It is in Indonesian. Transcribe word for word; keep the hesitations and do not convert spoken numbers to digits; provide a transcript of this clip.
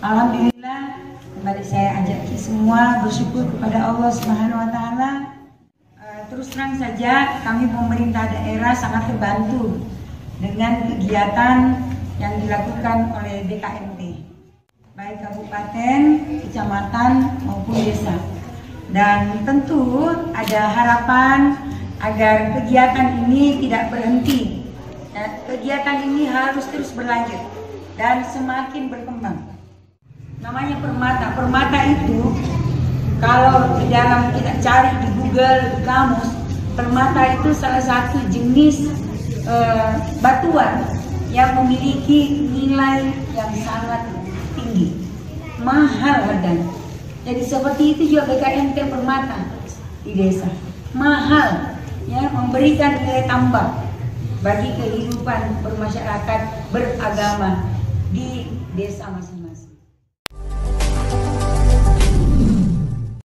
Alhamdulillah, kembali saya ajak semua bersyukur kepada Allah Subhanahu wa Ta'ala. Terus terang saja, kami pemerintah daerah sangat terbantu dengan kegiatan yang dilakukan oleh B K M T, baik kabupaten, kecamatan maupun desa. Dan tentu ada harapan agar kegiatan ini tidak berhenti. Ya, kegiatan ini harus terus berlanjut dan semakin berkembang. Namanya permata. Permata itu kalau di dalam kita cari di Google, di kamus, permata itu salah satu jenis e, batuan yang memiliki nilai yang sangat tinggi, mahal harganya. Jadi seperti itu juga B K M T permata di desa, mahal, ya, memberikan nilai tambah bagi kehidupan bermasyarakat beragama di desa masing-masing.